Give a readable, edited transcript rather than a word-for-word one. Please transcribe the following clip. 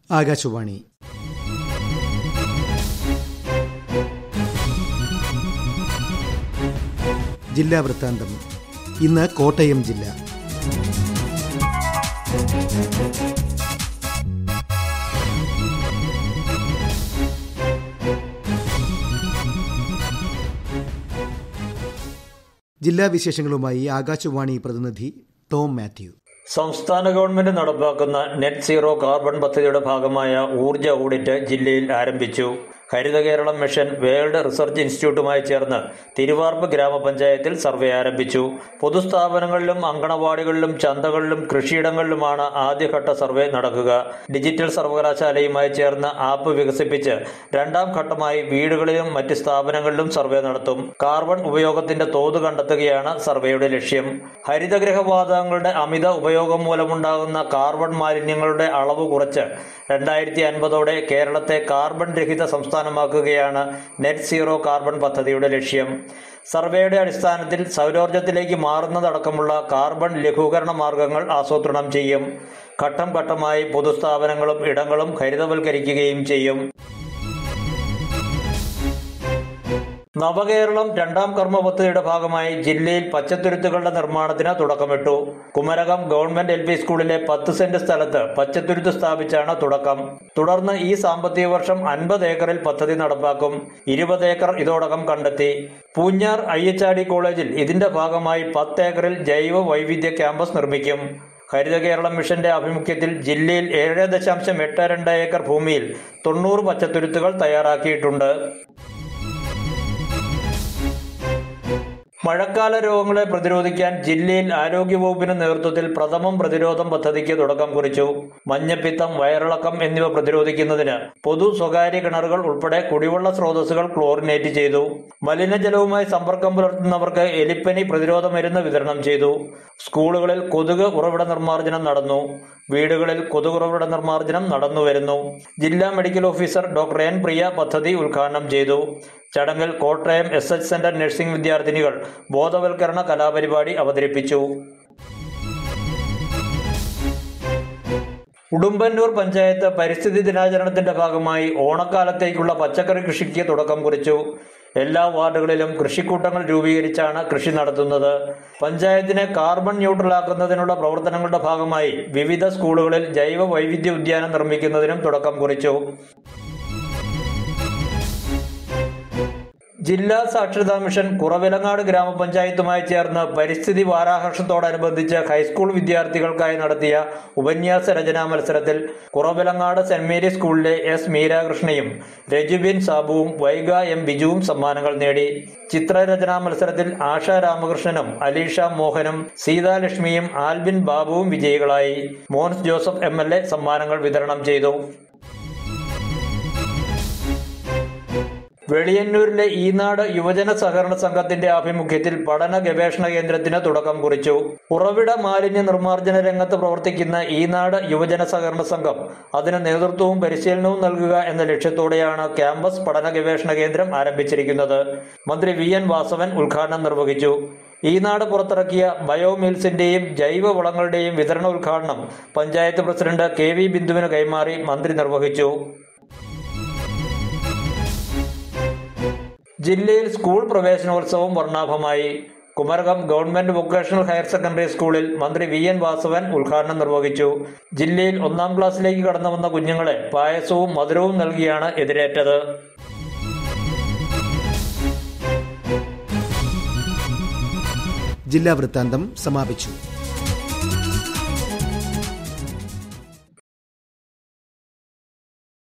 ആകാശവാണി. ജില്ലാ വൃത്താന്തം. ഇന്ന് കോട്ടയം ജില്ല. ജില്ലാ വിശേഷങ്ങളുമായി ആകാശവാണി പ്രതിനിധി ടോം മാത്യു. സംസ്ഥാന ഗവൺമെന്റ് നടപ്പാക്കുന്ന നെറ്റ് സീറോ കാർബൺ പദ്ധതിയുടെ ഭാഗമായ ഊർജ്ജ ഓഡിറ്റ് ജില്ലയിൽ ആരംഭിച്ചു. Haritha Keralam mission world research ഇൻസ്റ്റിറ്റ്യൂട്ടുമായി ചേർന്ന് തിരുവാർപ്പ് ഗ്രാമപഞ്ചായത്തിൽ സർവേ ആരംഭിച്ചു. പൊതുസ്ഥാപനങ്ങളിലും അങ്കണവാടികളിലും ചന്തകളിലും കൃഷിയിടങ്ങളിലുമാണ് ആദ്യഘട്ട സർവേ നടക്കുക. ഡിജിറ്റൽ സർവകലാശാലയുമായി ചേർന്ന് ആപ്പ് വികസിപ്പിച്ച് രണ്ടാം ഘട്ടമായി വീടുകളിലും മറ്റ് സ്ഥാപനങ്ങളിലും സർവേ നടത്തും. കാർബൺ ഉപയോഗത്തിന്റെ തോത് കണ്ടെത്തുകയാണ് സർവേയുടെ ലക്ഷ്യം. ഹരിതഗൃഹവാതകങ്ങളുടെ അമിത ഉപയോഗം മൂലമുണ്ടാകുന്ന കാർബൺ മാലിന്യങ്ങളുടെ അളവ് കുറച്ച് 2050 കേരളത്തെ കാർബൺ രഹിത സംസ്ഥാനമാക്കുകയാണ് നെറ്റ് സീറോ കാർബൺ പദ്ധതിയുടെ ലക്ഷ്യം. സർവേയുടെ അടിസ്ഥാനത്തിൽ സൗരോർജ്ജത്തിലേക്ക് മാറുന്നതടക്കമുള്ള കാർബൺ ലഘൂകരണ മാർഗങ്ങൾ ആസൂത്രണം ചെയ്യും. ഘട്ടം ഘട്ടമായി പൊതുസ്ഥാപനങ്ങളും ഇടങ്ങളും ഹരിതവൽക്കരിക്കുകയും ചെയ്യും. നവകേരളം രണ്ടാം കർമ്മ പദ്ധതിയുടെ ഭാഗമായി ജില്ലയിൽ പച്ചത്തുരുത്തുകളുടെ നിർമ്മാണത്തിന് തുടക്കമിട്ടു. കുമരകം ഗവൺമെന്റ് LP സ്കൂളിലെ 10 സെന്റ് സ്ഥലത്ത് പച്ചത്തുരുത്ത് സ്ഥാപിച്ചാണ് തുടക്കം. തുടർന്ന് ഈ സാമ്പത്തിക വർഷം 50 ഏക്കറിൽ പദ്ധതി നടപ്പാക്കും. 20 ഏക്കർ ഇതോടകം കണ്ടെത്തി. പൂഞ്ഞാർ IHRD കോളേജിൽ ഇതിന്റെ ഭാഗമായി 10 ഏക്കറിൽ ജൈവ വൈവിധ്യ ക്യാമ്പസ് നിർമ്മിക്കും. ഹരിത കേരളം മിഷന്റെ ആഭിമുഖ്യത്തിൽ ജില്ലയിൽ 7.82 ഏക്കർ ഭൂമിയിൽ 90 പച്ചത്തുരുത്തുകൾ തയ്യാറാക്കിയിട്ടുണ്ട്. മഴക്കാല രോഗങ്ങളെ പ്രതിരോധിക്കാൻ ജില്ലയിൽ ആരോഗ്യവകുപ്പിന്റെ നേതൃത്വത്തിൽ പ്രഥമം പ്രതിരോധം പദ്ധതിക്ക് തുടക്കം കുറിച്ചു. മഞ്ഞപ്പിത്തം, വയറിളക്കം എന്നിവ പ്രതിരോധിക്കുന്നതിന് പൊതു സ്വകാര്യ കിണറുകൾ ഉൾപ്പെടെ കുടിവെള്ള സ്രോതസ്സുകൾ ക്ലോറിനേറ്റ് ചെയ്തു. മലിനജലവുമായി സമ്പർക്കം പുലർത്തുന്നവർക്ക് എലിപ്പനി പ്രതിരോധ മരുന്ന് വിതരണം ചെയ്തു. സ്കൂളുകളിൽ കൊതുക് ഉറവിട നിർമ്മാർജ്ജനം നടന്നു. വീടുകളിൽ കൊതുകുറവിട നിർമ്മാർജ്ജനം നടന്നുവരുന്നു. ജില്ലാ medical officer doctor N. Priya പദ്ധതി ഉദ്ഘാടനം ചെയ്തു. ചടങ്ങിൽ കോട്ടയം SH സെന്റർ നഴ്സിംഗ് വിദ്യാർത്ഥിനികൾ ബോധവൽക്കരണ കലാപരിപാടി അവതരിപ്പിച്ചു. ഉടുമ്പന്നൂർ പഞ്ചായത്ത് പരിസ്ഥിതി ദിനാചരണത്തിന്റെ ഭാഗമായി ഓണക്കാലത്തേക്കുള്ള പച്ചക്കറി കൃഷിക്ക് തുടക്കം കുറിച്ചു. എല്ലാ വാർഡുകളിലും കൃഷിക്കൂട്ടങ്ങൾ രൂപീകരിച്ചാണ് കൃഷി നടത്തുന്നത്. പഞ്ചായത്തിനെ കാർബൺ ന്യൂട്രലാക്കുന്നതിനുള്ള പ്രവർത്തനങ്ങളുടെ ഭാഗമായി വിവിധ സ്കൂളുകളിൽ ജൈവ വൈവിധ്യ ഉദ്യാനം നിർമ്മിക്കുന്നതിനും തുടക്കം കുറിച്ചു. ജില്ലാ സാക്ഷരതാ മിഷൻ കുറവിലങ്ങാട് ഗ്രാമപഞ്ചായത്തുമായി ചേർന്ന് പരിസ്ഥിതി വാരാഘോഷത്തോടനുബന്ധിച്ച് ഹൈസ്കൂൾ വിദ്യാർത്ഥികൾക്കായി നടത്തിയ ഉപന്യാസ രചനാ മത്സരത്തിൽ കുറവിലങ്ങാട് സെന്റ് മേരീസ് സ്കൂളിലെ S. മീരാകൃഷ്ണയും രജുബിൻ സാബുവും വൈഗ M. ബിജുവും സമ്മാനങ്ങൾ നേടി. ചിത്രരചനാ മത്സരത്തിൽ ആശ രാമകൃഷ്ണനും അലീഷ മോഹനും സീതാലക്ഷ്മിയും ആൽബിൻ ബാബുവും വിജയികളായി. മോൻസ് ജോസഫ് MLA സമ്മാനങ്ങൾ വിതരണം ചെയ്തു. വെളിയന്നൂരിലെ ഈനാട് യുവജന സഹകരണ സംഘത്തിന്റെ ആഭിമുഖ്യത്തിൽ പഠന ഗവേഷണ കേന്ദ്രത്തിന് തുടക്കം കുറിച്ചു. ഉറവിട മാലിന്യ നിർമ്മാർജ്ജന രംഗത്ത് പ്രവർത്തിക്കുന്ന ഈനാട് യുവജന സഹകരണ സംഘം അതിന് നേതൃത്വവും പരിശീലനവും നൽകുക എന്ന ലക്ഷ്യത്തോടെയാണ് ക്യാമ്പസ് പഠന ഗവേഷണ കേന്ദ്രം ആരംഭിച്ചിരിക്കുന്നത്. മന്ത്രി VN വാസവൻ ഉദ്ഘാടനം നിർവഹിച്ചു. ഈനാട് പുറത്തിറക്കിയ ബയോമിൽസിന്റെയും ജൈവ വളങ്ങളുടെയും വിതരണ ഉദ്ഘാടനം പഞ്ചായത്ത് പ്രസിഡന്റ് KV ബിന്ദുവിന് കൈമാറി മന്ത്രി നിർവഹിച്ചു. ജില്ലയിൽ സ്കൂൾ പ്രവേശനോത്സവം വർണ്ണാഭമായി. Kumarakom government vocational higher secondary സ്കൂളിൽ മന്ത്രി VN വാസവൻ ഉദ്ഘാടനം നിർവഹിച്ചു. ജില്ലയിൽ 1-ാം ക്ലാസ്സിലേക്ക് കടന്നു വന്ന കുഞ്ഞുങ്ങളെ പായസവും മധുരവും നൽകിയാണ് എതിരേറ്റത്. ജില്ലാ വൃത്താന്തം സമാപിച്ചു.